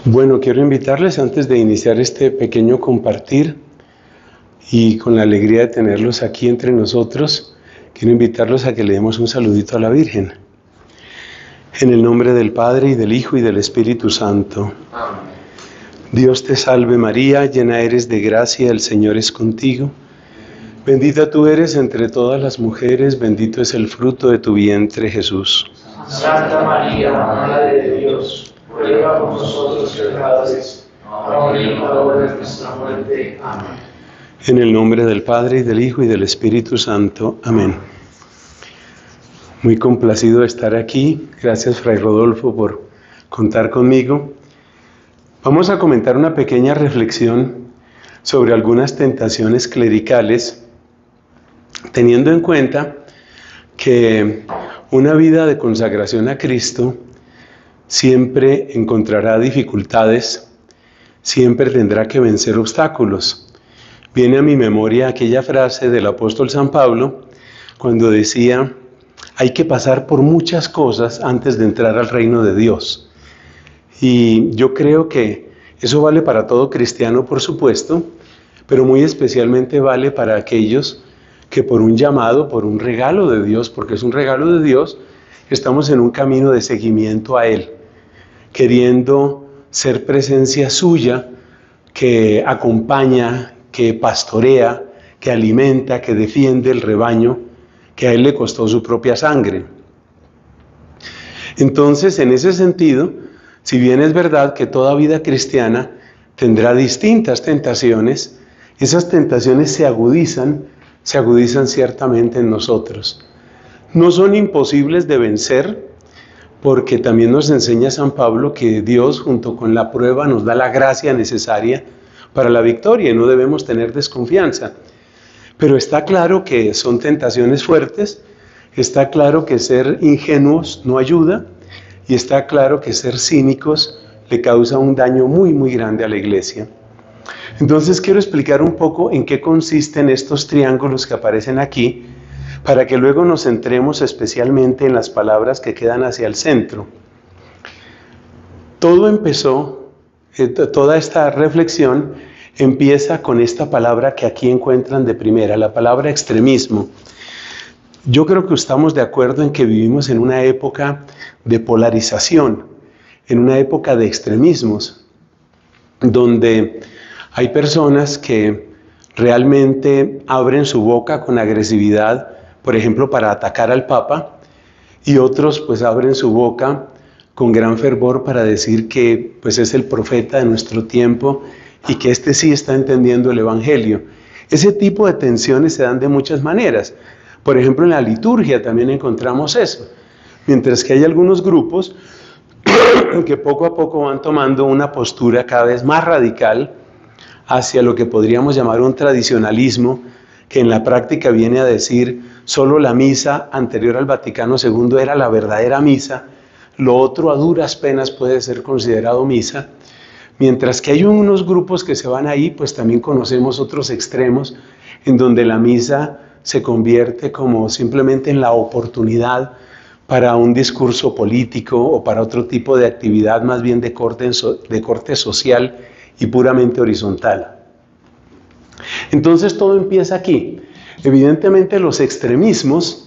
Bueno, quiero invitarles antes de iniciar este pequeño compartir y con la alegría de tenerlos aquí entre nosotros, quiero invitarlos a que le demos un saludito a la Virgen. En el nombre del Padre y del Hijo y del Espíritu Santo. Amén. Dios te salve María, llena eres de gracia, el Señor es contigo. Bendita tú eres entre todas las mujeres, bendito es el fruto de tu vientre, Jesús. Santa María, Madre de Dios, ruega por nosotros pecadores, ahora y en la hora de nuestra muerte. Amén. En el nombre del Padre, y del Hijo, y del Espíritu Santo. Amén. Muy complacido de estar aquí. Gracias, Fray Rodolfo, por contar conmigo. Vamos a comentar una pequeña reflexión sobre algunas tentaciones clericales, teniendo en cuenta que una vida de consagración a Cristo siempre encontrará dificultades, siempre tendrá que vencer obstáculos. Viene a mi memoria aquella frase del apóstol San Pablo cuando decía: hay que pasar por muchas cosas antes de entrar al reino de Dios. Y yo creo que eso vale para todo cristiano, por supuesto, pero muy especialmente vale para aquellos que por un llamado, por un regalo de Dios, porque es un regalo de Dios, estamos en un camino de seguimiento a Él, queriendo ser presencia suya que acompaña, que pastorea, que alimenta, que defiende el rebaño que a Él le costó su propia sangre. Entonces, en ese sentido, si bien es verdad que toda vida cristiana tendrá distintas tentaciones, esas tentaciones se agudizan ciertamente en nosotros. No son imposibles de vencer, porque también nos enseña San Pablo que Dios, junto con la prueba, nos da la gracia necesaria para la victoria y no debemos tener desconfianza. Pero está claro que son tentaciones fuertes, está claro que ser ingenuos no ayuda y está claro que ser cínicos le causa un daño muy, muy grande a la iglesia. Entonces quiero explicar un poco en qué consisten estos triángulos que aparecen aquí, para que luego nos centremos especialmente en las palabras que quedan hacia el centro. Todo empezó, toda esta reflexión empieza con esta palabra que aquí encuentran de primera, la palabra extremismo. Yo creo que estamos de acuerdo en que vivimos en una época de polarización, en una época de extremismos, donde hay personas que realmente abren su boca con agresividad, por ejemplo, para atacar al Papa, y otros pues abren su boca con gran fervor para decir que pues es el profeta de nuestro tiempo y que este sí está entendiendo el Evangelio. Ese tipo de tensiones se dan de muchas maneras. Por ejemplo, en la liturgia también encontramos eso. Mientras que hay algunos grupos que poco a poco van tomando una postura cada vez más radical hacia lo que podríamos llamar un tradicionalismo, que en la práctica viene a decir solo la misa anterior al Vaticano II era la verdadera misa, lo otro a duras penas puede ser considerado misa. Mientras que hay unos grupos que se van ahí, pues también conocemos otros extremos en donde la misa se convierte como simplemente en la oportunidad para un discurso político o para otro tipo de actividad más bien de corte social y puramente horizontal. Entonces todo empieza aquí. Evidentemente los extremismos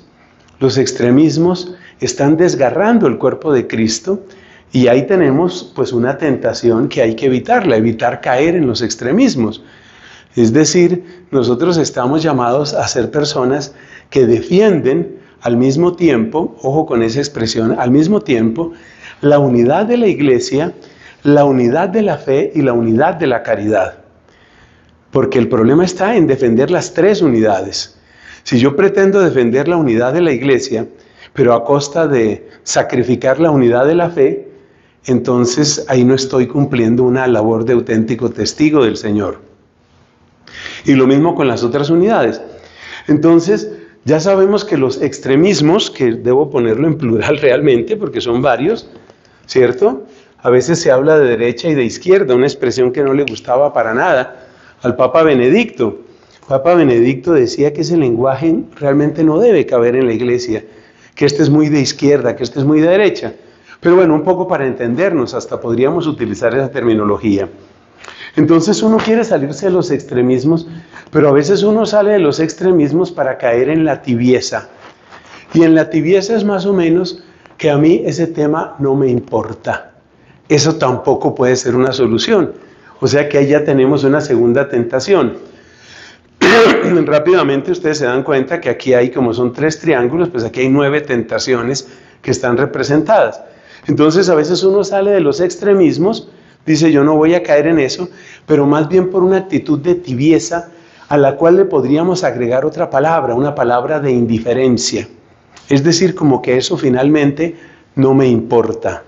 están desgarrando el cuerpo de Cristo. Y ahí tenemos pues una tentación que hay que evitarla, evitar caer en los extremismos. Es decir, nosotros estamos llamados a ser personas que defienden al mismo tiempo, ojo con esa expresión, al mismo tiempo, la unidad de la iglesia, la unidad de la fe y la unidad de la caridad. Porque el problema está en defender las tres unidades. Si yo pretendo defender la unidad de la iglesia, pero a costa de sacrificar la unidad de la fe, entonces ahí no estoy cumpliendo una labor de auténtico testigo del Señor. Y lo mismo con las otras unidades. Entonces ya sabemos que los extremismos, que debo ponerlo en plural realmente porque son varios, ¿cierto? A veces se habla de derecha y de izquierda, una expresión que no le gustaba para nada al Papa Benedicto. Papa Benedicto decía que ese lenguaje realmente no debe caber en la iglesia, que este es muy de izquierda, que este es muy de derecha. Pero bueno, un poco para entendernos, hasta podríamos utilizar esa terminología. Entonces uno quiere salirse de los extremismos, pero a veces uno sale de los extremismos para caer en la tibieza. Y en la tibieza es más o menos que a mí ese tema no me importa. Eso tampoco puede ser una solución. O sea que ahí ya tenemos una segunda tentación. Rápidamente ustedes se dan cuenta que aquí hay, como son 3 triángulos, pues aquí hay 9 tentaciones que están representadas. Entonces a veces uno sale de los extremismos, dice yo no voy a caer en eso, pero más bien por una actitud de tibieza a la cual le podríamos agregar otra palabra, una palabra de indiferencia. Es decir, como que eso finalmente no me importa.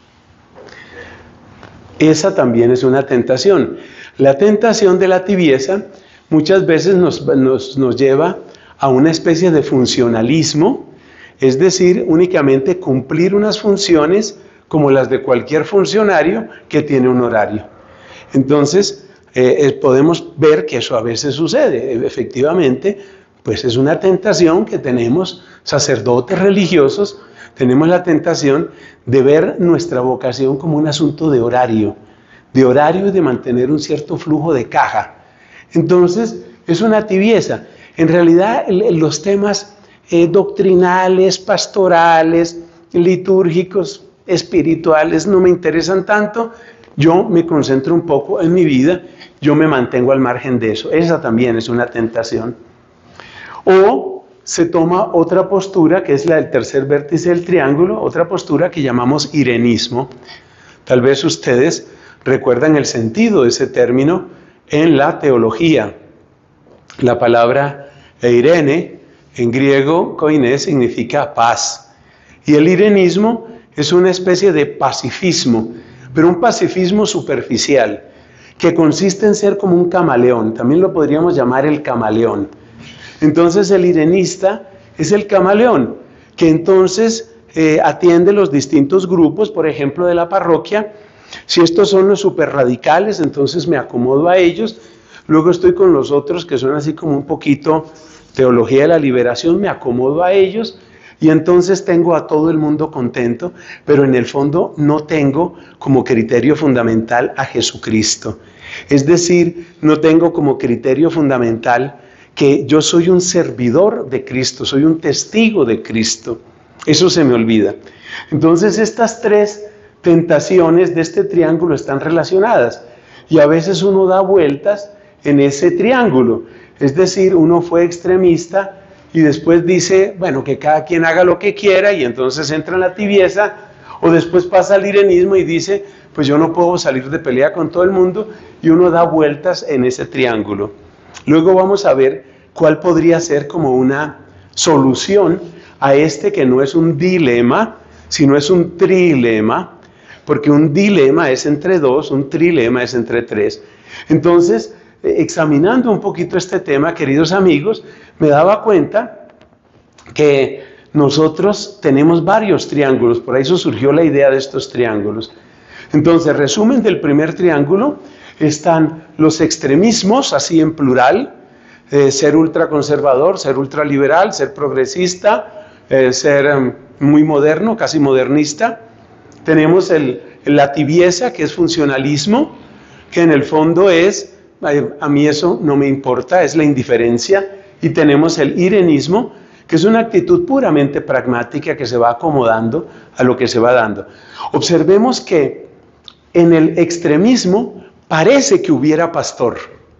Esa también es una tentación. La tentación de la tibieza muchas veces nos lleva a una especie de funcionalismo, es decir, únicamente cumplir unas funciones como las de cualquier funcionario que tiene un horario. Entonces, podemos ver que eso a veces sucede. Efectivamente, pues es una tentación que tenemos sacerdotes religiosos, tenemos la tentación de ver nuestra vocación como un asunto de horario y de mantener un cierto flujo de caja. Entonces, es una tibieza. En realidad, los temas doctrinales, pastorales, litúrgicos, espirituales no me interesan tanto. Yo me concentro un poco en mi vida, yo me mantengo al margen de eso. Esa también es una tentación. O se toma otra postura, que es la del tercer vértice del triángulo, otra postura que llamamos irenismo. Tal vez ustedes recuerdan el sentido de ese término en la teología. La palabra eirene, en griego, koine, significa paz. Y el irenismo es una especie de pacifismo, pero un pacifismo superficial, que consiste en ser como un camaleón. También lo podríamos llamar el camaleón. Entonces el irenista es el camaleón, que entonces atiende los distintos grupos, por ejemplo, de la parroquia. Si estos son los superradicales, entonces me acomodo a ellos. Luego estoy con los otros que son así como un poquito teología de la liberación, me acomodo a ellos. Y entonces tengo a todo el mundo contento, pero en el fondo no tengo como criterio fundamental a Jesucristo. Es decir, no tengo como criterio fundamental que yo soy un servidor de Cristo, soy un testigo de Cristo. Eso se me olvida. Entonces estas 3 tentaciones de este triángulo están relacionadas y a veces uno da vueltas en ese triángulo. Es decir, uno fue extremista y después dice, bueno, que cada quien haga lo que quiera y entonces entra en la tibieza, o después pasa al irenismo y dice, pues yo no puedo salir de pelea con todo el mundo, y uno da vueltas en ese triángulo. Luego vamos a ver cuál podría ser como una solución a este que no es un dilema, sino es un trilema, porque un dilema es entre 2, un trilema es entre 3. Entonces, examinando un poquito este tema, queridos amigos, me daba cuenta que nosotros tenemos varios triángulos, por eso surgió la idea de estos triángulos. Entonces, resumen del primer triángulo, están los extremismos, así en plural, ser ultraconservador, ser ultraliberal, ser progresista, ser muy moderno, casi modernista. Tenemos la tibieza, que es funcionalismo, que en el fondo es, a mí eso no me importa, es la indiferencia. Y tenemos el irenismo, que es una actitud puramente pragmática que se va acomodando a lo que se va dando. Observemos que en el extremismo parece que hubiera pastor,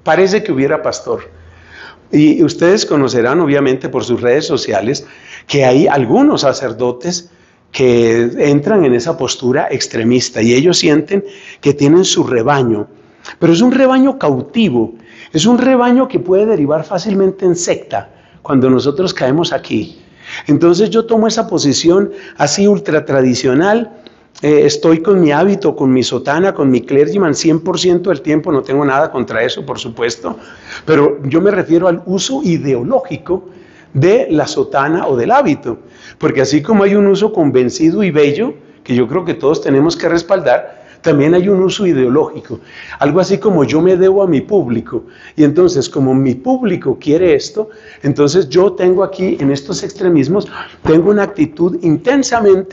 Y ustedes conocerán obviamente por sus redes sociales que hay algunos sacerdotes que entran en esa postura extremista y ellos sienten que tienen su rebaño, pero es un rebaño cautivo, es un rebaño que puede derivar fácilmente en secta cuando nosotros caemos aquí. Entonces yo tomo esa posición así ultra tradicional, estoy con mi hábito, con mi sotana, con mi clergyman 100% del tiempo, no tengo nada contra eso, por supuesto, pero yo me refiero al uso ideológico de la sotana o del hábito, porque así como hay un uso convencido y bello, que yo creo que todos tenemos que respaldar, también hay un uso ideológico, algo así como yo me debo a mi público, y entonces como mi público quiere esto, entonces yo tengo aquí en estos extremismos, tengo una actitud intensamente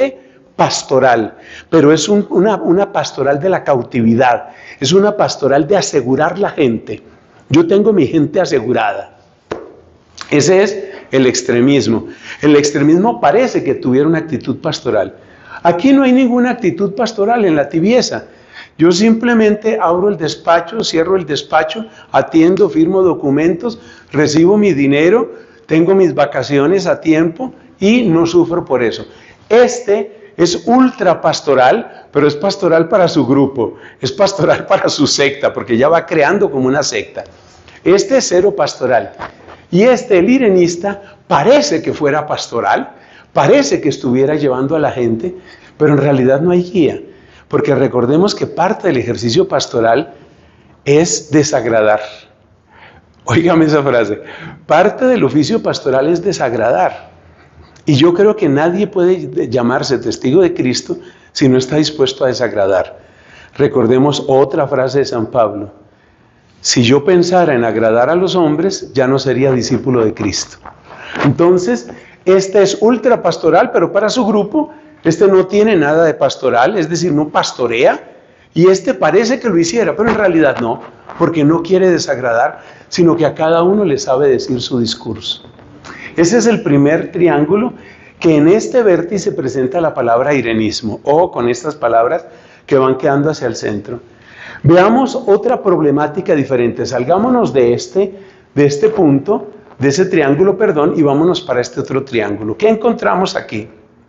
pastoral, pero es una pastoral de la cautividad, es una pastoral de asegurar la gente. Yo tengo mi gente asegurada. Ese es el extremismo. El extremismo parece que tuviera una actitud pastoral. Aquí no hay ninguna actitud pastoral en la tibieza. Yo simplemente abro el despacho, cierro el despacho, atiendo, firmo documentos, recibo mi dinero, tengo mis vacaciones a tiempo y no sufro por eso. Este es ultra pastoral, pero es pastoral para su grupo, es pastoral para su secta, porque ya va creando como una secta. Este es cero pastoral. Y el irenista, parece que fuera pastoral, parece que estuviera llevando a la gente, pero en realidad no hay guía. Porque recordemos que parte del ejercicio pastoral es desagradar. Óigame esa frase. Parte del oficio pastoral es desagradar. Y yo creo que nadie puede llamarse testigo de Cristo si no está dispuesto a desagradar. Recordemos otra frase de San Pablo. Si yo pensara en agradar a los hombres, ya no sería discípulo de Cristo. Entonces, este es ultra pastoral, pero para su grupo, este no tiene nada de pastoral, es decir, no pastorea, y este parece que lo hiciera, pero en realidad no, porque no quiere desagradar, sino que a cada uno le sabe decir su discurso. Ese es el primer triángulo, que en este vértice presenta la palabra irenismo, o con estas palabras que van quedando hacia el centro. Veamos otra problemática diferente, salgámonos de este punto, de ese triángulo, perdón, y vámonos para este otro triángulo. ¿Qué encontramos aquí?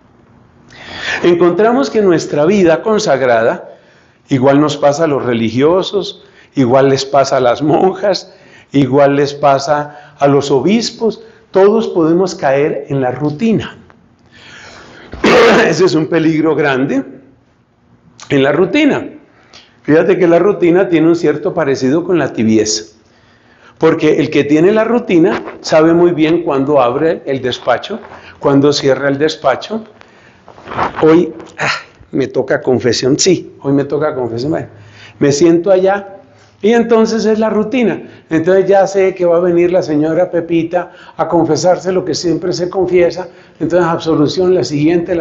Encontramos que nuestra vida consagrada, igual nos pasa a los religiosos, igual les pasa a las monjas, igual les pasa a los obispos, todos podemos caer en la rutina. Ese es un peligro grande en la rutina. Fíjate que la rutina tiene un cierto parecido con la tibieza. Porque el que tiene la rutina sabe muy bien cuándo abre el despacho, cuándo cierra el despacho. Hoy me toca confesión, sí, hoy me toca confesión. Bueno, me siento allá y entonces es la rutina. Entonces ya sé que va a venir la señora Pepita a confesarse lo que siempre se confiesa. Entonces absolución, la siguiente,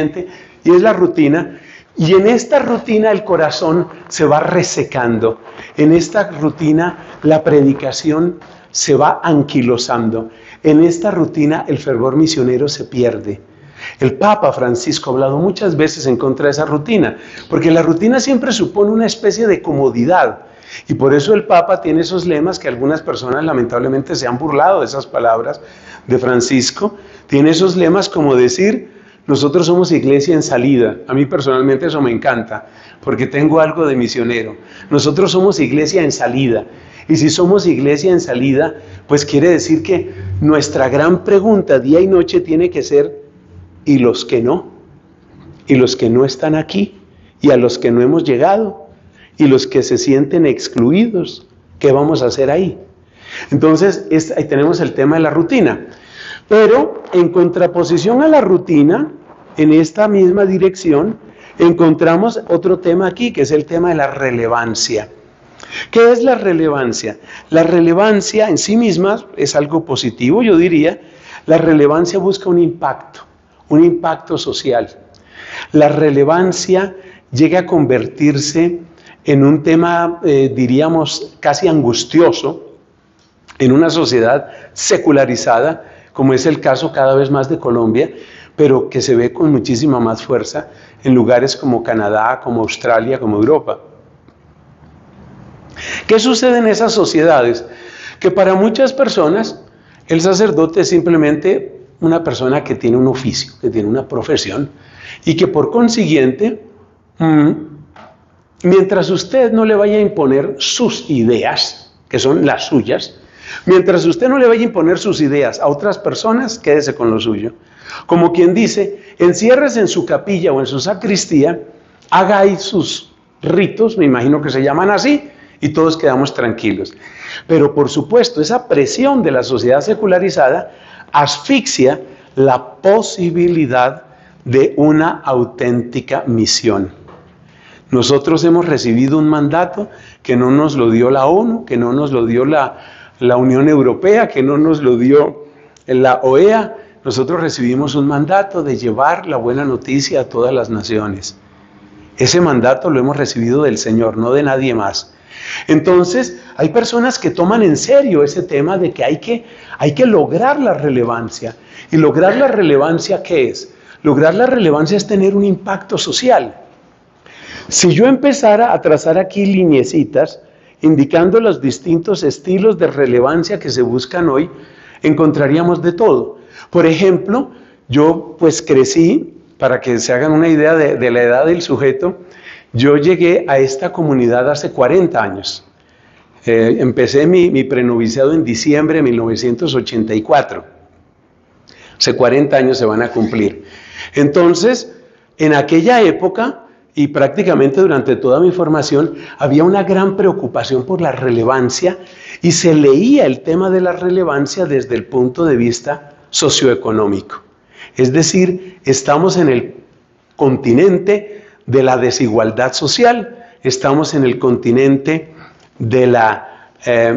y es la rutina. Y en esta rutina el corazón se va resecando. En esta rutina la predicación se va anquilosando. En esta rutina el fervor misionero se pierde. El Papa Francisco ha hablado muchas veces en contra de esa rutina, porque la rutina siempre supone una especie de comodidad. Y por eso el Papa tiene esos lemas que algunas personas lamentablemente se han burlado de esas palabras de Francisco. Tiene esos lemas como decir: nosotros somos iglesia en salida. A mí personalmente eso me encanta, porque tengo algo de misionero. Nosotros somos iglesia en salida. Y si somos iglesia en salida, pues quiere decir que nuestra gran pregunta día y noche tiene que ser: ¿y los que no? ¿Y los que no están aquí? ¿Y a los que no hemos llegado? ¿Y los que se sienten excluidos? ¿Qué vamos a hacer ahí? Entonces, ahí tenemos el tema de la rutina. Pero en contraposición a la rutina, en esta misma dirección, encontramos otro tema aquí, que es el tema de la relevancia. ¿Qué es la relevancia? La relevancia en sí misma es algo positivo, yo diría. La relevancia busca un impacto social. La relevancia llega a convertirse en un tema, diríamos, casi angustioso, en una sociedad secularizada, como es el caso cada vez más de Colombia, pero que se ve con muchísima más fuerza en lugares como Canadá, como Australia, como Europa. ¿Qué sucede en esas sociedades? Que para muchas personas el sacerdote es simplemente una persona que tiene un oficio, que tiene una profesión, y que por consiguiente, mientras usted no le vaya a imponer sus ideas, que son las suyas, mientras usted no le vaya a imponer sus ideas a otras personas, quédese con lo suyo. Como quien dice, enciérrese en su capilla o en su sacristía, haga ahí sus ritos, me imagino que se llaman así, y todos quedamos tranquilos. Pero por supuesto, esa presión de la sociedad secularizada asfixia la posibilidad de una auténtica misión. Nosotros hemos recibido un mandato que no nos lo dio la ONU, que no nos lo dio la Unión Europea, que no nos lo dio la OEA. nosotros recibimos un mandato de llevar la buena noticia a todas las naciones. Ese mandato lo hemos recibido del Señor, no de nadie más. Entonces, hay personas que toman en serio ese tema de que hay que lograr la relevancia. ¿Y lograr la relevancia qué es? Lograr la relevancia es tener un impacto social. Si yo empezara a trazar aquí lineecitas, indicando los distintos estilos de relevancia que se buscan hoy, encontraríamos de todo. Por ejemplo, yo pues crecí, para que se hagan una idea de la edad del sujeto, yo llegué a esta comunidad hace 40 años. Empecé mi prenoviciado en diciembre de 1984. Hace 40 años se van a cumplir. Entonces, en aquella época, y prácticamente durante toda mi formación, había una gran preocupación por la relevancia y se leía el tema de la relevancia desde el punto de vista socioeconómico. Es decir, estamos en el continente de la desigualdad social, estamos en el continente de la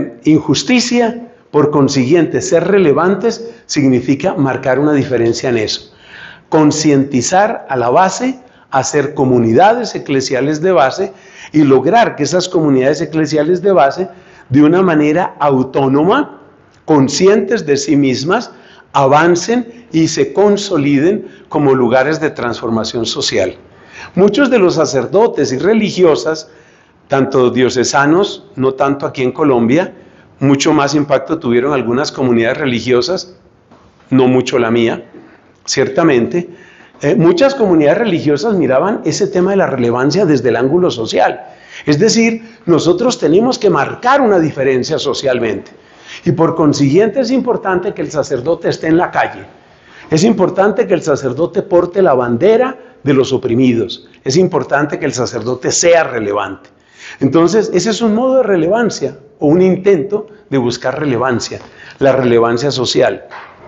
injusticia, por consiguiente, ser relevantes significa marcar una diferencia en eso. Concientizar a la base, hacer comunidades eclesiales de base y lograr que esas comunidades eclesiales de base, de una manera autónoma, conscientes de sí mismas, avancen y se consoliden como lugares de transformación social. Muchos de los sacerdotes y religiosas, tanto diocesanos, no tanto aquí en Colombia, mucho más impacto tuvieron algunas comunidades religiosas, no mucho la mía, ciertamente. Muchas comunidades religiosas miraban ese tema de la relevancia desde el ángulo social. Es decir, nosotros tenemos que marcar una diferencia socialmente. Y por consiguiente es importante que el sacerdote esté en la calle. Es importante que el sacerdote porte la bandera de los oprimidos. Es importante que el sacerdote sea relevante. Entonces, ese es un modo de relevancia o un intento de buscar relevancia, la relevancia social.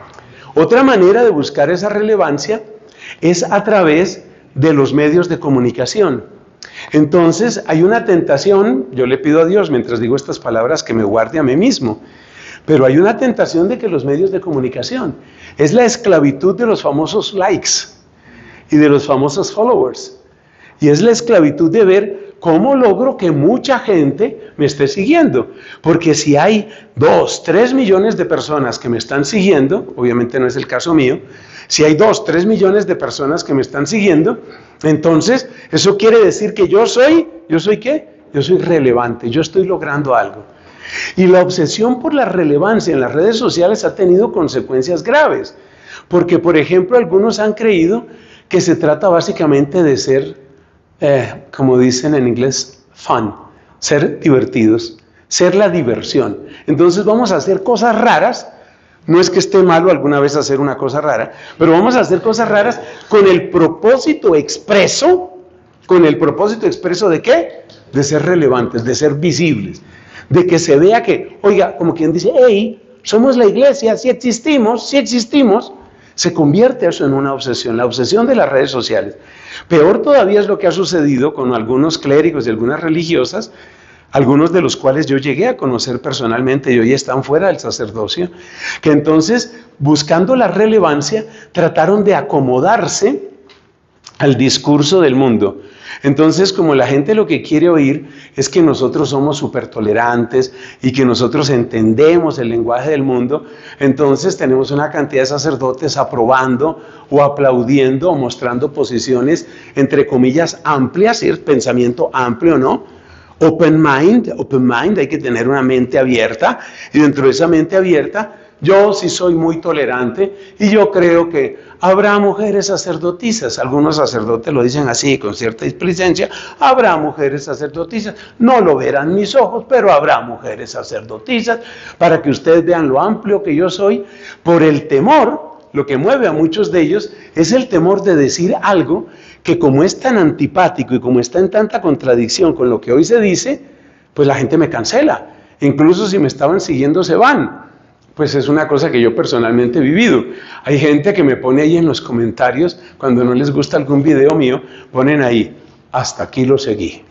Otra manera de buscar esa relevancia es a través de los medios de comunicación. Entonces, hay una tentación, yo le pido a Dios mientras digo estas palabras que me guarde a mí mismo, pero hay una tentación de que los medios de comunicación es la esclavitud de los famosos likes y de los famosos followers. Y es la esclavitud de ver cómo logro que mucha gente me esté siguiendo. Porque si hay 2, 3 millones de personas que me están siguiendo, obviamente no es el caso mío, si hay 2, 3 millones de personas que me están siguiendo, entonces eso quiere decir que ¿yo soy qué? Yo soy relevante, yo estoy logrando algo. Y la obsesión por la relevancia en las redes sociales ha tenido consecuencias graves. Porque, por ejemplo, algunos han creído que se trata básicamente de ser, como dicen en inglés, fun, ser divertidos, ser la diversión. Entonces vamos a hacer cosas raras. No es que esté malo alguna vez hacer una cosa rara, pero vamos a hacer cosas raras con el propósito expreso ¿de qué? De ser relevantes, de ser visibles, de que se vea que, oiga, como quien dice, hey, somos la iglesia, sí existimos, se convierte eso en una obsesión, la obsesión de las redes sociales. Peor todavía es lo que ha sucedido con algunos clérigos y algunas religiosas, algunos de los cuales yo llegué a conocer personalmente y hoy están fuera del sacerdocio, que entonces, buscando la relevancia, trataron de acomodarse al discurso del mundo. Entonces, como la gente lo que quiere oír es que nosotros somos súper tolerantes y que nosotros entendemos el lenguaje del mundo, entonces tenemos una cantidad de sacerdotes aprobando o aplaudiendo o mostrando posiciones, entre comillas, amplias, ¿sí? Pensamiento amplio, ¿no? Open mind, hay que tener una mente abierta, y dentro de esa mente abierta, yo sí soy muy tolerante y yo creo que habrá mujeres sacerdotisas. Algunos sacerdotes lo dicen así, con cierta displicencia. Habrá mujeres sacerdotisas. No lo verán mis ojos, pero habrá mujeres sacerdotisas para que ustedes vean lo amplio que yo soy. Por el temor, lo que mueve a muchos de ellos es el temor de decir algo que, como es tan antipático y como está en tanta contradicción con lo que hoy se dice, pues la gente me cancela. Incluso si me estaban siguiendo se van. Pues es una cosa que yo personalmente he vivido. Hay gente que me pone ahí en los comentarios, cuando no les gusta algún video mío, ponen ahí, hasta aquí lo seguí.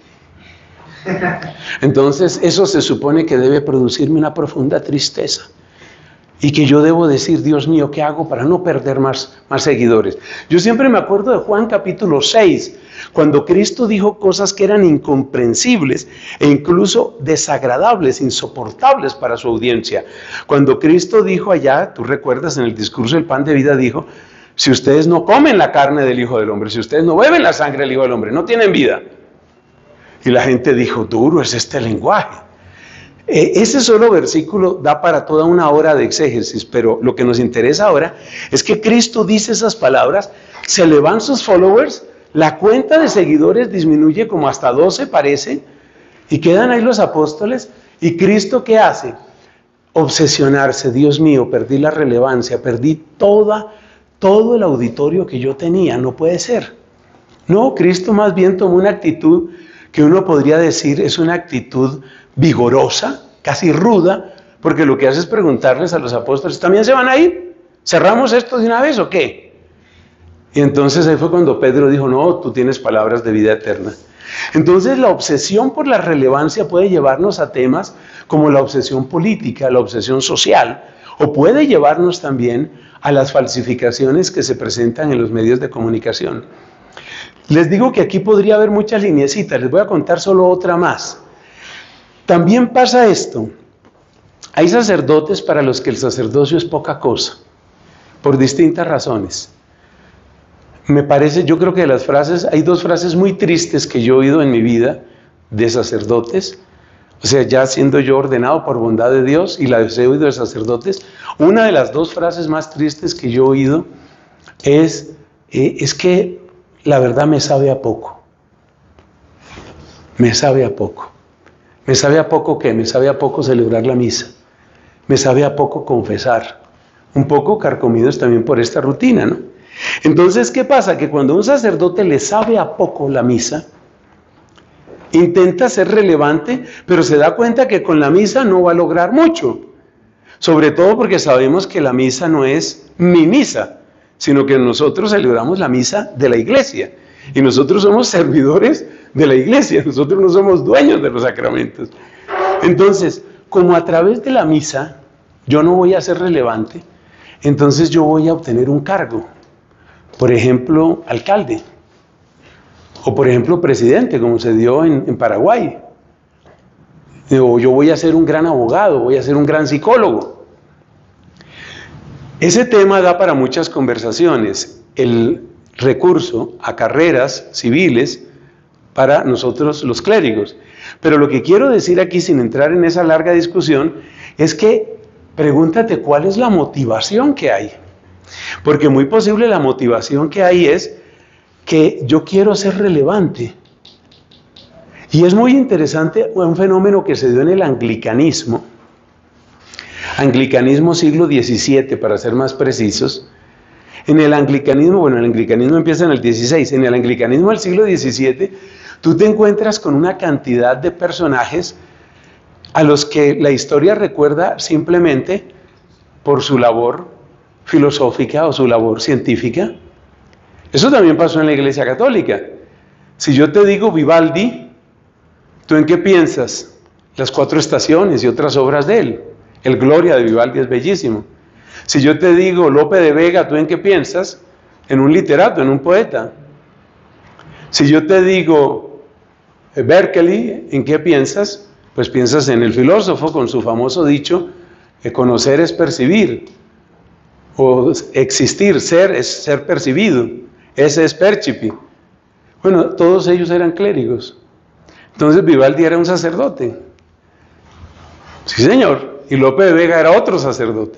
Entonces eso se supone que debe producirme una profunda tristeza. Y que yo debo decir, Dios mío, ¿qué hago para no perder más seguidores? Yo siempre me acuerdo de Juan capítulo 6, cuando Cristo dijo cosas que eran incomprensibles e incluso desagradables, insoportables para su audiencia. Cuando Cristo dijo allá, tú recuerdas en el discurso del pan de vida, dijo, si ustedes no comen la carne del Hijo del Hombre, si ustedes no beben la sangre del Hijo del Hombre, no tienen vida. Y la gente dijo, duro es este lenguaje. Ese solo versículo da para toda una hora de exégesis, pero lo que nos interesa ahora es que Cristo dice esas palabras, se le van sus followers, la cuenta de seguidores disminuye como hasta 12 parece, y quedan ahí los apóstoles, y Cristo ¿qué hace? Obsesionarse, Dios mío, perdí la relevancia, perdí todo el auditorio que yo tenía, no puede ser. No, Cristo más bien tomó una actitud que uno podría decir es una actitud vigorosa, casi ruda, porque lo que hace es preguntarles a los apóstoles, ¿también se van a ir? ¿Cerramos esto de una vez o qué? Y entonces ahí fue cuando Pedro dijo, no, tú tienes palabras de vida eterna. Entonces la obsesión por la relevancia puede llevarnos a temas como la obsesión política, la obsesión social, o puede llevarnos también a las falsificaciones que se presentan en los medios de comunicación. Les digo que aquí podría haber muchas lineecitas, les voy a contar solo otra más. También pasa esto, hay sacerdotes para los que el sacerdocio es poca cosa, por distintas razones. Me parece, yo creo que de las frases, hay dos frases muy tristes que yo he oído en mi vida de sacerdotes, o sea, ya siendo yo ordenado por bondad de Dios y las he oído de sacerdotes, una de las dos frases más tristes que yo he oído es que la verdad me sabe a poco. Me sabe a poco. ¿Me sabe a poco qué? Me sabe a poco celebrar la misa. Me sabe a poco confesar. Un poco carcomidos también por esta rutina, ¿no? Entonces, ¿qué pasa? Que cuando a un sacerdote le sabe a poco la misa, intenta ser relevante, pero se da cuenta que con la misa no va a lograr mucho. Sobre todo porque sabemos que la misa no es mi misa, sino que nosotros celebramos la misa de la iglesia. Y nosotros somos servidores de la iglesia, nosotros no somos dueños de los sacramentos. Entonces, como a través de la misa yo no voy a ser relevante, entonces yo voy a obtener un cargo. Por ejemplo, alcalde. O por ejemplo, presidente, como se dio en Paraguay. O yo voy a ser un gran abogado, voy a ser un gran psicólogo. Ese tema da para muchas conversaciones. El recurso a carreras civiles para nosotros los clérigos. Pero lo que quiero decir aquí, sin entrar en esa larga discusión, es que pregúntate cuál es la motivación que hay. Porque muy posible la motivación que hay es que yo quiero ser relevante. Y es muy interesante un fenómeno que se dio en el anglicanismo siglo XVII, para ser más precisos. En el anglicanismo, bueno, el anglicanismo empieza en el XVI, en el anglicanismo del siglo XVII, tú te encuentras con una cantidad de personajes a los que la historia recuerda simplemente por su labor filosófica o su labor científica. Eso también pasó en la Iglesia Católica. Si yo te digo Vivaldi, ¿tú en qué piensas? Las Cuatro Estaciones y otras obras de él. El Gloria de Vivaldi es bellísimo. Si yo te digo Lope de Vega, ¿tú en qué piensas? En un literato, en un poeta. Si yo te digo Berkeley, ¿en qué piensas? Pues piensas en el filósofo con su famoso dicho, conocer es percibir, o existir, ser es ser percibido, ese es percipi. Bueno, todos ellos eran clérigos. Entonces Vivaldi era un sacerdote. Sí, señor. Y Lope de Vega era otro sacerdote.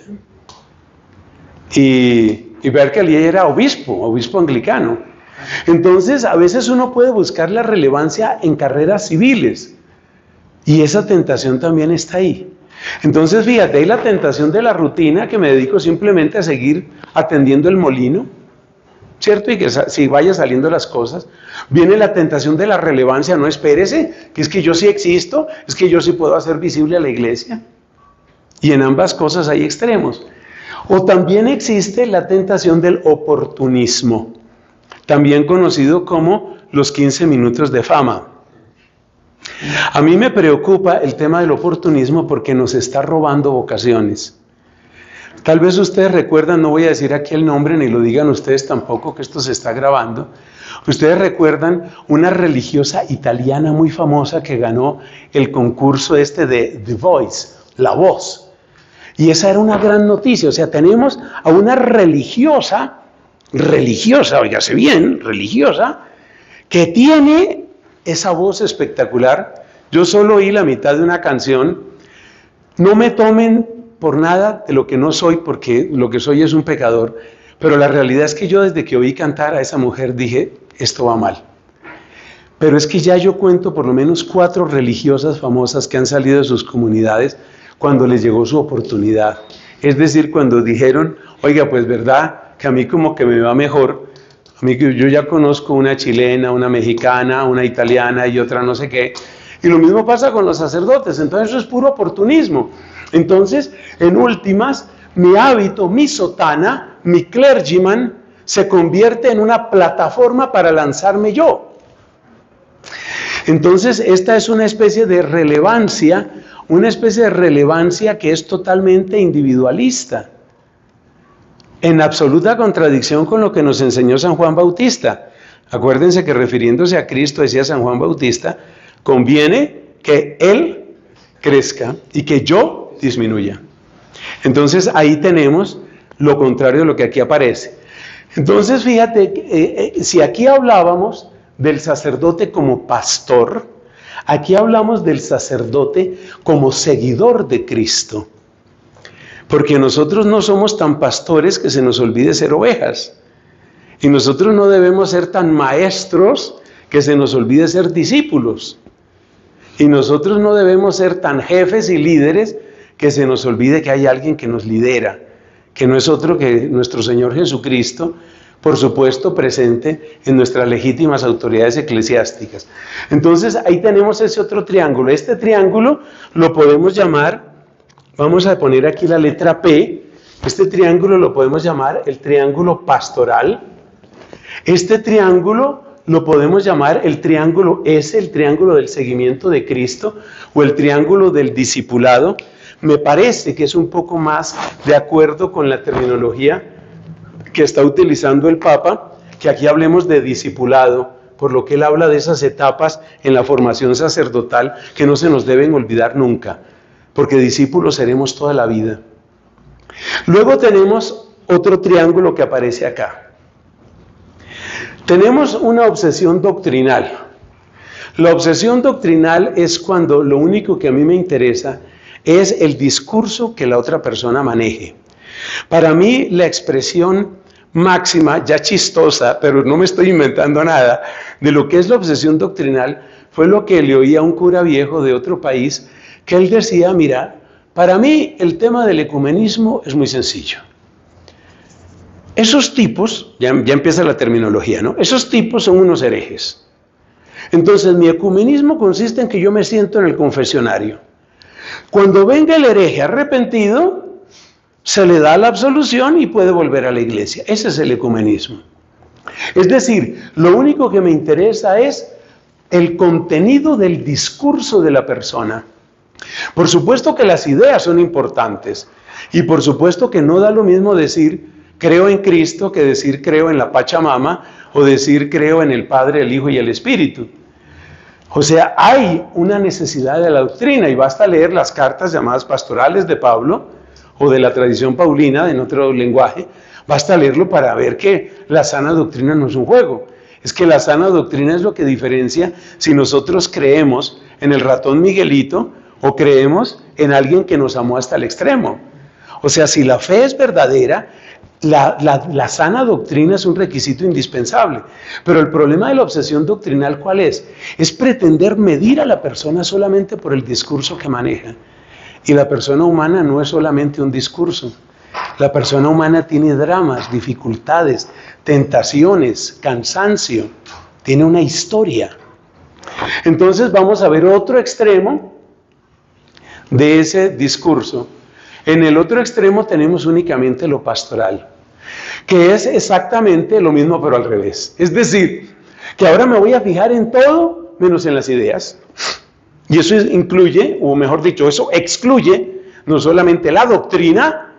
Y Berkeley era obispo anglicano. Entonces, a veces uno puede buscar la relevancia en carreras civiles. Y esa tentación también está ahí. Entonces, fíjate, hay la tentación de la rutina, que me dedico simplemente a seguir atendiendo el molino, ¿cierto? Y que si vaya saliendo las cosas. Viene la tentación de la relevancia, no espérese, que es que yo sí existo, es que yo sí puedo hacer visible a la iglesia. Y en ambas cosas hay extremos. O también existe la tentación del oportunismo, también conocido como los 15 minutos de fama. A mí me preocupa el tema del oportunismo porque nos está robando vocaciones. Tal vez ustedes recuerdan, no voy a decir aquí el nombre, ni lo digan ustedes tampoco, que esto se está grabando. Ustedes recuerdan una religiosa italiana muy famosa que ganó el concurso de The Voice, La Voz. Y esa era una gran noticia. O sea, tenemos a una religiosa, óigase bien, religiosa, que tiene esa voz espectacular. Yo solo oí la mitad de una canción. No me tomen por nada de lo que no soy, porque lo que soy es un pecador. Pero la realidad es que yo desde que oí cantar a esa mujer dije, esto va mal. Pero es que ya yo cuento por lo menos 4 religiosas famosas que han salido de sus comunidades cuando les llegó su oportunidad. Es decir, cuando dijeron, oiga, pues verdad, que a mí como que me va mejor. A mí yo ya conozco una chilena, una mexicana, una italiana y otra no sé qué. Y lo mismo pasa con los sacerdotes, entonces eso es puro oportunismo. Entonces, en últimas, mi hábito, mi sotana, mi clergyman, se convierte en una plataforma para lanzarme yo. Entonces, esta es una especie de relevancia que es totalmente individualista, en absoluta contradicción con lo que nos enseñó San Juan Bautista. Acuérdense que refiriéndose a Cristo decía San Juan Bautista, conviene que Él crezca y que yo disminuya. Entonces ahí tenemos lo contrario de lo que aquí aparece. Entonces fíjate, si aquí hablábamos del sacerdote como pastor, aquí hablamos del sacerdote como seguidor de Cristo. Porque nosotros no somos tan pastores que se nos olvide ser ovejas. Y nosotros no debemos ser tan maestros que se nos olvide ser discípulos. Y nosotros no debemos ser tan jefes y líderes que se nos olvide que hay alguien que nos lidera, que no es otro que nuestro Señor Jesucristo, por supuesto presente en nuestras legítimas autoridades eclesiásticas. Entonces ahí tenemos ese otro triángulo. Este triángulo lo podemos llamar, vamos a poner aquí la letra P, este triángulo lo podemos llamar el triángulo pastoral. Este triángulo lo podemos llamar el triángulo S, el triángulo del seguimiento de Cristo, o el triángulo del discipulado. Me parece que es un poco más de acuerdo con la terminología que está utilizando el Papa, que aquí hablemos de discipulado, por lo que él habla de esas etapas en la formación sacerdotal que no se nos deben olvidar nunca, porque discípulos seremos toda la vida. Luego tenemos otro triángulo que aparece acá. Tenemos una obsesión doctrinal. La obsesión doctrinal es cuando lo único que a mí me interesa es el discurso que la otra persona maneje. Para mí la expresión máxima, ya chistosa, pero no me estoy inventando nada, de lo que es la obsesión doctrinal, fue lo que le oí a un cura viejo de otro país, que él decía, mira, para mí el tema del ecumenismo es muy sencillo. Esos tipos, ya empieza la terminología, ¿no? Esos tipos son unos herejes. Entonces mi ecumenismo consiste en que yo me siento en el confesionario. Cuando venga el hereje arrepentido, se le da la absolución y puede volver a la iglesia. Ese es el ecumenismo. Es decir, lo único que me interesa es el contenido del discurso de la persona. Por supuesto que las ideas son importantes y por supuesto que no da lo mismo decir creo en Cristo que decir creo en la Pachamama o decir creo en el Padre, el Hijo y el Espíritu. O sea, hay una necesidad de la doctrina y basta leer las cartas llamadas pastorales de Pablo o de la tradición paulina en otro lenguaje, basta leerlo para ver que la sana doctrina no es un juego. Es que la sana doctrina es lo que diferencia si nosotros creemos en el ratón Miguelito o creemos en alguien que nos amó hasta el extremo. O sea, si la fe es verdadera, la sana doctrina es un requisito indispensable. Pero el problema de la obsesión doctrinal, ¿cuál es? Es pretender medir a la persona solamente por el discurso que maneja. Y la persona humana no es solamente un discurso. La persona humana tiene dramas, dificultades, tentaciones, cansancio. Tiene una historia. Entonces vamos a ver otro extremo de ese discurso. En el otro extremo tenemos únicamente lo pastoral, que es exactamente lo mismo pero al revés. Es decir, que ahora me voy a fijar en todo menos en las ideas. Y eso incluye, o mejor dicho, eso excluye no solamente la doctrina,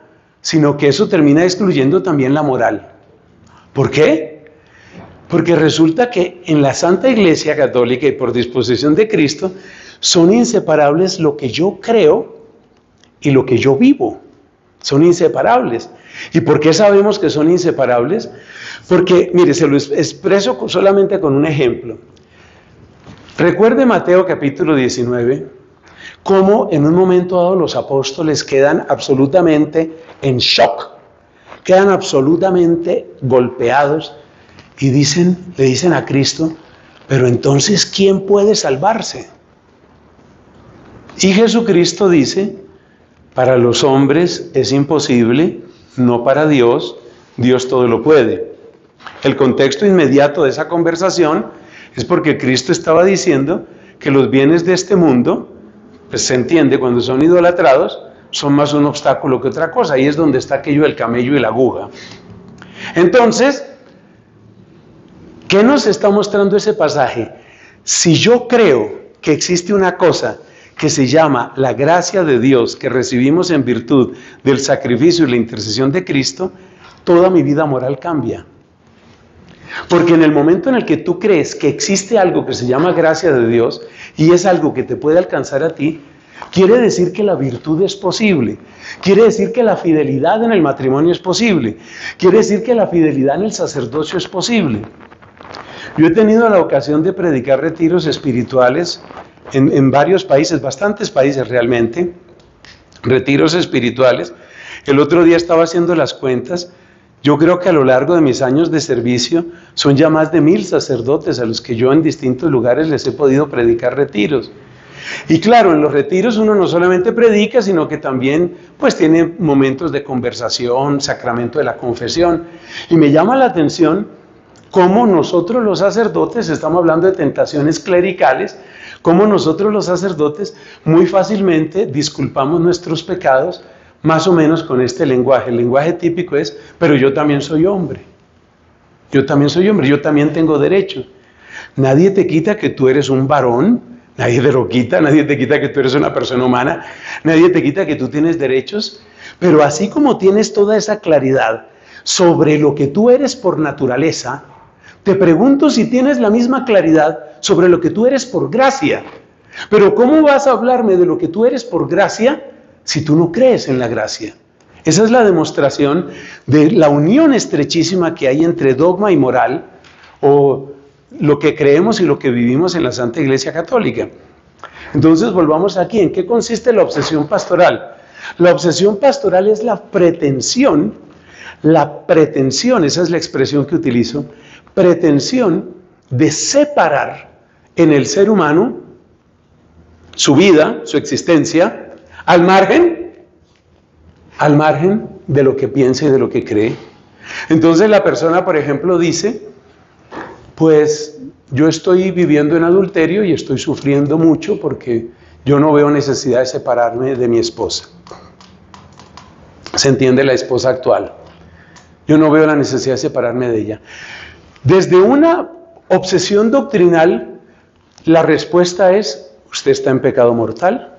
sino que eso termina excluyendo también la moral. ¿Por qué? Porque resulta que en la Santa Iglesia Católica y por disposición de Cristo son inseparables lo que yo creo y lo que yo vivo. Son inseparables. ¿Y por qué sabemos que son inseparables? Porque, mire, se lo expreso solamente con un ejemplo. Recuerde Mateo capítulo 19, cómo en un momento dado los apóstoles quedan absolutamente en shock, quedan absolutamente golpeados y le dicen a Cristo, pero entonces, ¿quién puede salvarse? Y Jesucristo dice, para los hombres es imposible, no para Dios, Dios todo lo puede. El contexto inmediato de esa conversación es porque Cristo estaba diciendo que los bienes de este mundo, pues se entiende, cuando son idolatrados, son más un obstáculo que otra cosa. Ahí es donde está aquello del camello y la aguja. Entonces, ¿qué nos está mostrando ese pasaje? Si yo creo que existe una cosa que se llama la gracia de Dios que recibimos en virtud del sacrificio y la intercesión de Cristo, toda mi vida moral cambia. Porque en el momento en el que tú crees que existe algo que se llama gracia de Dios y es algo que te puede alcanzar a ti, quiere decir que la virtud es posible, quiere decir que la fidelidad en el matrimonio es posible, quiere decir que la fidelidad en el sacerdocio es posible. Yo he tenido la ocasión de predicar retiros espirituales en varios países, bastantes países realmente, retiros espirituales. El otro día estaba haciendo las cuentas. Yo creo que a lo largo de mis años de servicio son ya más de 1000 sacerdotes a los que yo en distintos lugares les he podido predicar retiros. Y claro, en los retiros uno no solamente predica, sino que también pues tiene momentos de conversación, sacramento de la confesión. Y me llama la atención cómo nosotros los sacerdotes, estamos hablando de tentaciones clericales, cómo nosotros los sacerdotes muy fácilmente disculpamos nuestros pecados, más o menos con este lenguaje. El lenguaje típico es, pero yo también soy hombre. Yo también soy hombre, yo también tengo derechos. Nadie te quita que tú eres un varón, nadie te lo quita, nadie te quita que tú eres una persona humana, nadie te quita que tú tienes derechos, pero así como tienes toda esa claridad sobre lo que tú eres por naturaleza, te pregunto si tienes la misma claridad sobre lo que tú eres por gracia. Pero ¿cómo vas a hablarme de lo que tú eres por gracia si tú no crees en la gracia? Esa es la demostración de la unión estrechísima que hay entre dogma y moral, o lo que creemos y lo que vivimos en la Santa Iglesia Católica. Entonces volvamos aquí. ¿En qué consiste la obsesión pastoral? La obsesión pastoral es la pretensión, esa es la expresión que utilizo, pretensión de separar en el ser humano su vida, su existencia, al margen de lo que piensa y de lo que cree. Entonces la persona, por ejemplo, dice, pues yo estoy viviendo en adulterio y estoy sufriendo mucho porque yo no veo necesidad de separarme de mi esposa. Se entiende, la esposa actual. Yo no veo la necesidad de separarme de ella. Desde una obsesión doctrinal, la respuesta es, usted está en pecado mortal.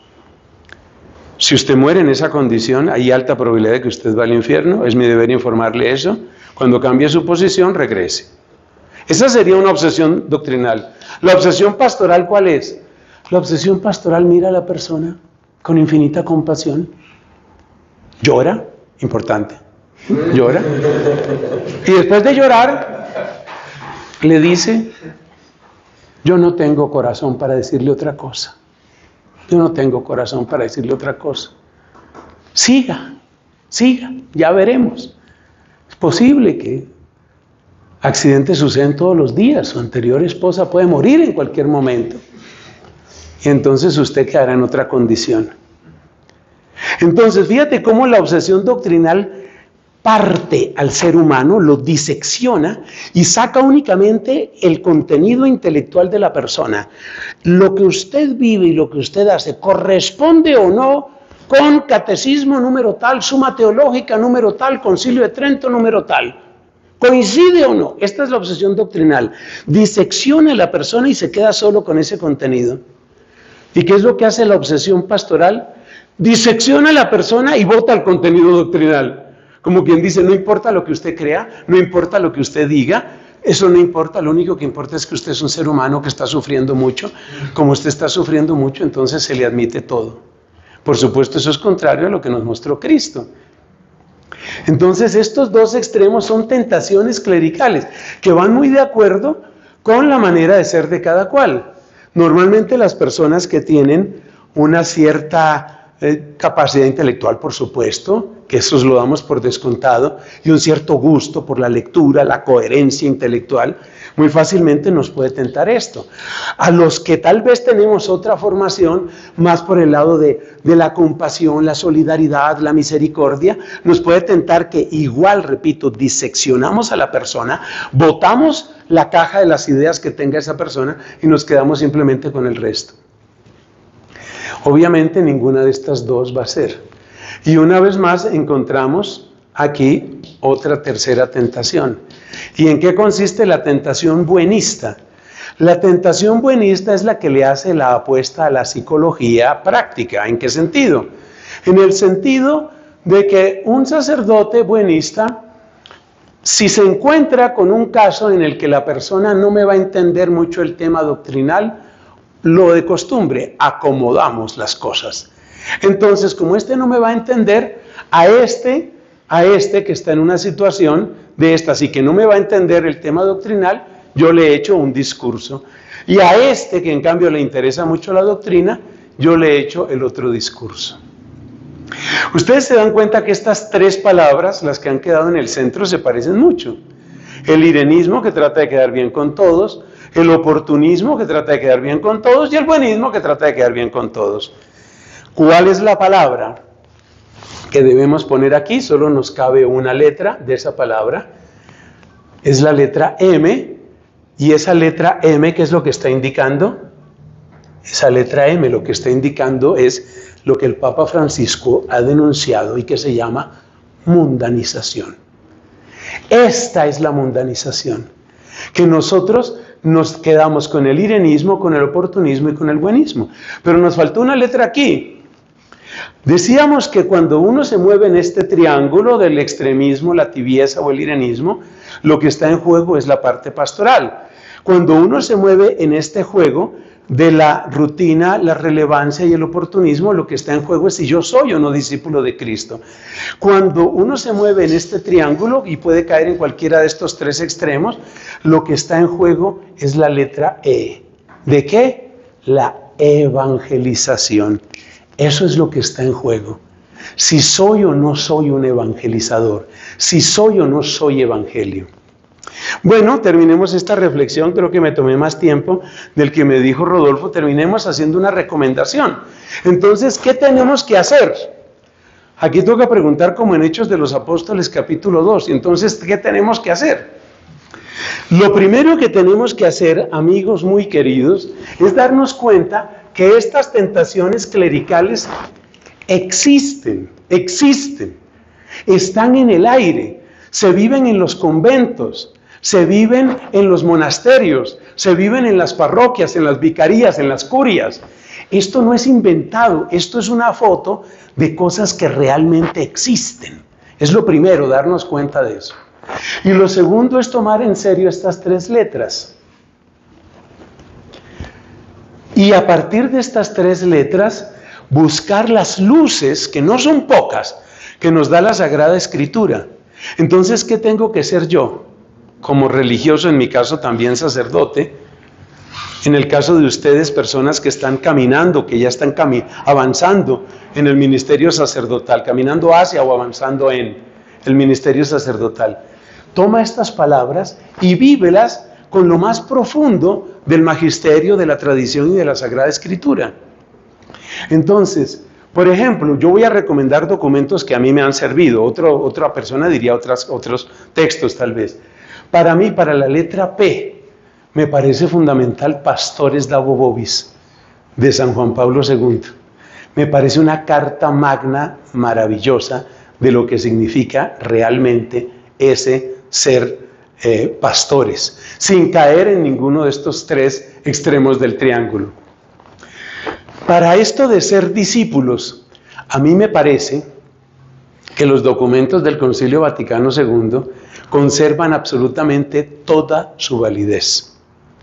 Si usted muere en esa condición, hay alta probabilidad de que usted va al infierno. Es mi deber informarle eso. Cuando cambie su posición, regrese. Esa sería una obsesión doctrinal. La obsesión pastoral, ¿cuál es? La obsesión pastoral mira a la persona con infinita compasión. Llora, importante. Llora. Y después de llorar, le dice, yo no tengo corazón para decirle otra cosa. Yo no tengo corazón para decirle otra cosa. Siga, ya veremos. Es posible que accidentes suceden todos los días. Su anterior esposa puede morir en cualquier momento. Y entonces usted quedará en otra condición. Entonces, fíjate cómo la obsesión doctrinal parte al ser humano, lo disecciona y saca únicamente el contenido intelectual de la persona. Lo que usted vive y lo que usted hace, ¿corresponde o no con catecismo número tal, suma teológica número tal, concilio de Trento número tal? ¿Coincide o no? Esta es la obsesión doctrinal. Disecciona a la persona y se queda solo con ese contenido. ¿Y qué es lo que hace la obsesión pastoral? disecciona a la persona y bota el contenido doctrinal. Como quien dice, no importa lo que usted crea, no importa lo que usted diga, eso no importa, lo único que importa es que usted es un ser humano que está sufriendo mucho. Como usted está sufriendo mucho, entonces se le admite todo. Por supuesto, eso es contrario a lo que nos mostró Cristo. Entonces, estos dos extremos son tentaciones clericales que van muy de acuerdo con la manera de ser de cada cual. Normalmente las personas que tienen una cierta capacidad intelectual, por supuesto, que eso lo damos por descontado, y un cierto gusto por la lectura, la coherencia intelectual, muy fácilmente nos puede tentar esto. A los que tal vez tenemos otra formación, más por el lado de la compasión, la solidaridad, la misericordia, nos puede tentar que igual, repito, diseccionamos a la persona, botamos la caja de las ideas que tenga esa persona y nos quedamos simplemente con el resto. Obviamente ninguna de estas dos va a ser. Y una vez más encontramos aquí otra tercera tentación. ¿Y en qué consiste la tentación buenista? La tentación buenista es la que le hace la apuesta a la psicología práctica. ¿En qué sentido? En el sentido de que un sacerdote buenista, si se encuentra con un caso en el que la persona no me va a entender mucho el tema doctrinal, lo de costumbre, acomodamos las cosas. Entonces, como este no me va a entender, a este que está en una situación de estas y que no me va a entender el tema doctrinal, yo le he hecho un discurso. Y a este que en cambio le interesa mucho la doctrina, yo le he hecho el otro discurso. Ustedes se dan cuenta que estas tres palabras, las que han quedado en el centro, se parecen mucho. El irenismo, que trata de quedar bien con todos, el oportunismo, que trata de quedar bien con todos, y el buenismo, que trata de quedar bien con todos. ¿Cuál es la palabra que debemos poner aquí? Solo nos cabe una letra de esa palabra. Es la letra M. ¿Y esa letra M qué es lo que está indicando? Esa letra M lo que está indicando es lo que el Papa Francisco ha denunciado y que se llama mundanización. Esta es la mundanización. Que nosotros nos quedamos con el irenismo, con el oportunismo y con el buenismo. Pero nos faltó una letra aquí. Decíamos que cuando uno se mueve en este triángulo del extremismo, la tibieza o el irenismo, lo que está en juego es la parte pastoral. Cuando uno se mueve en este juego de la rutina, la relevancia y el oportunismo, lo que está en juego es si yo soy o no discípulo de Cristo. Cuando uno se mueve en este triángulo y puede caer en cualquiera de estos tres extremos, lo que está en juego es la letra E. ¿De qué? La evangelización. Eso es lo que está en juego. Si soy o no soy un evangelizador, si soy o no soy evangelio. Bueno, terminemos esta reflexión, creo que me tomé más tiempo del que me dijo Rodolfo, terminemos haciendo una recomendación. Entonces, ¿qué tenemos que hacer? Aquí toca preguntar como en Hechos de los Apóstoles capítulo 2, entonces, ¿qué tenemos que hacer? Lo primero que tenemos que hacer, amigos muy queridos, es darnos cuenta que estas tentaciones clericales existen, están en el aire, se viven en los conventos, se viven en los monasterios, se viven en las parroquias, en las vicarías, en las curias. Esto no es inventado, esto es una foto de cosas que realmente existen. Es lo primero, darnos cuenta de eso. Y lo segundo es tomar en serio estas tres letras. Y a partir de estas tres letras, buscar las luces, que no son pocas, que nos da la Sagrada Escritura. Entonces, ¿qué tengo que ser yo? Como religioso, en mi caso también sacerdote, en el caso de ustedes, personas que están caminando, que ya están avanzando en el ministerio sacerdotal, caminando hacia o avanzando en el ministerio sacerdotal. Toma estas palabras y vívelas con lo más profundo del magisterio, de la tradición y de la Sagrada Escritura. Entonces, por ejemplo, yo voy a recomendar documentos que a mí me han servido, otra persona diría otros textos tal vez. Para mí, para la letra P, me parece fundamental Pastores Dabo Vobis, de San Juan Pablo II. Me parece una carta magna maravillosa de lo que significa realmente ese ser pastores, sin caer en ninguno de estos tres extremos del triángulo. Para esto de ser discípulos, A mí me parece que los documentos del Concilio Vaticano II conservan absolutamente toda su validez.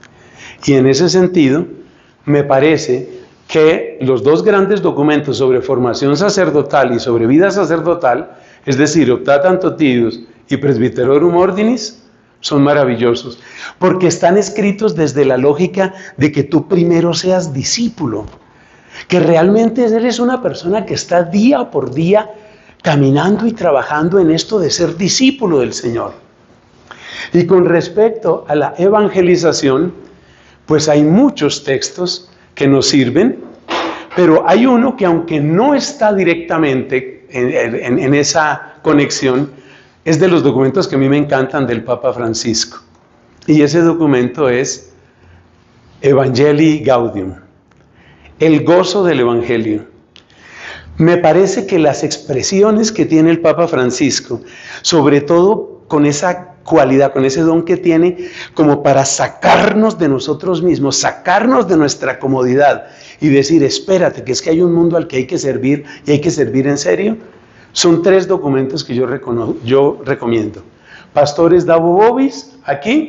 Y en ese sentido, me parece que los dos grandes documentos sobre formación sacerdotal y sobre vida sacerdotal, es decir, Optatant Totius y Presbyterorum Ordinis, son maravillosos, porque están escritos desde la lógica de que tú primero seas discípulo, que realmente eres una persona que está día por día caminando y trabajando en esto de ser discípulo del Señor. Y con respecto a la evangelización, pues hay muchos textos que nos sirven, pero hay uno que, aunque no está directamente en esa conexión, es de los documentos que a mí me encantan del Papa Francisco. Y ese documento es Evangelii Gaudium, el gozo del Evangelio. Me parece que las expresiones que tiene el Papa Francisco, sobre todo con esa cualidad, con ese don que tiene, como para sacarnos de nosotros mismos, sacarnos de nuestra comodidad y decir, espérate, que es que hay un mundo al que hay que servir y hay que servir en serio, son tres documentos que yo recomiendo. Pastores Davo Vobis,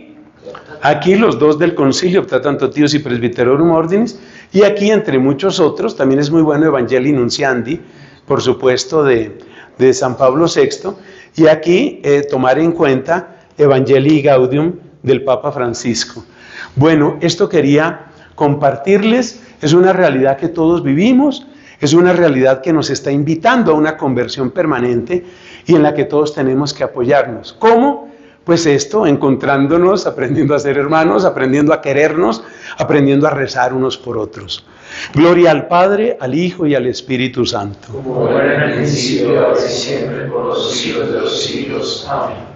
aquí los dos del Concilio, Optatant Totius y Presbyterorum Ordinis, y aquí entre muchos otros, también es muy bueno Evangelii Nunciandi, por supuesto de San Pablo VI, y aquí tomar en cuenta Evangelii Gaudium del Papa Francisco. Bueno, esto quería compartirles, es una realidad que todos vivimos, es una realidad que nos está invitando a una conversión permanente y en la que todos tenemos que apoyarnos. ¿Cómo? Pues esto, encontrándonos, aprendiendo a ser hermanos, aprendiendo a querernos, aprendiendo a rezar unos por otros. Gloria al Padre, al Hijo y al Espíritu Santo. Como era en el principio, ahora y siempre, por los siglos de los siglos. Amén.